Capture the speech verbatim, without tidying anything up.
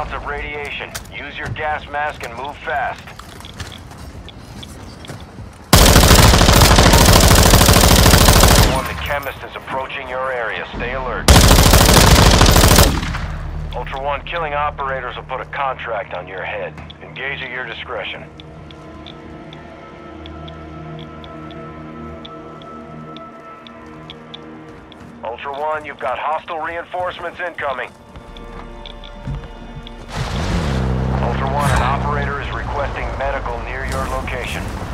amounts of radiation. Use your gas mask and move fast. One, the chemist is approaching your area. Stay alert. Ultra One, killing operators will put a contract on your head. Engage at your discretion. Ultra One, you've got hostile reinforcements incoming. Ultra One, an operator is requesting medical near your location.